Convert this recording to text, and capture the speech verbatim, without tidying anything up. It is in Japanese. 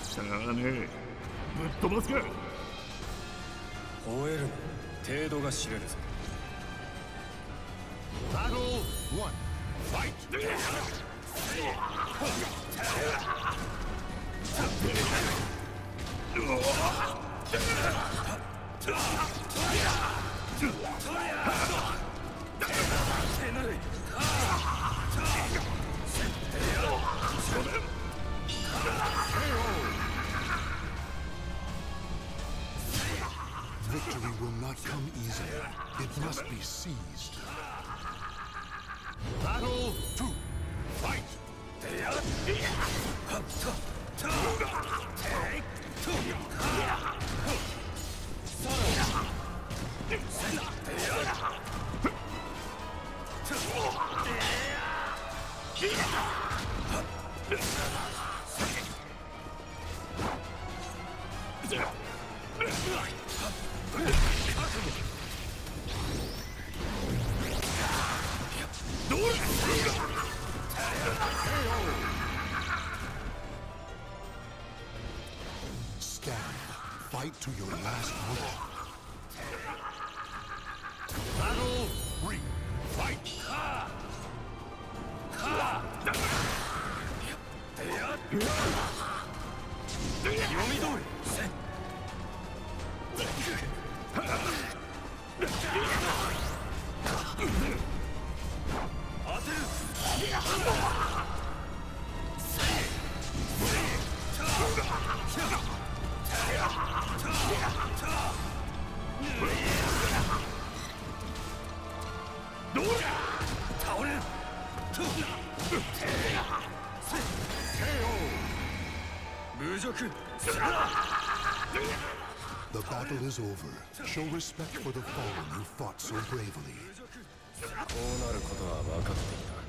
しゃあねえ。ぶっ飛ばすか。 吠えるな。程度が知れるぞ。 バトルワンファイト。 Victory will not come easily. It must be seized. Battle two. Fight. Stand. Fight to your last breath. Battle three. Fight. The battle is over. Show respect for the fallen who fought so bravely. こうなることは分かっていた。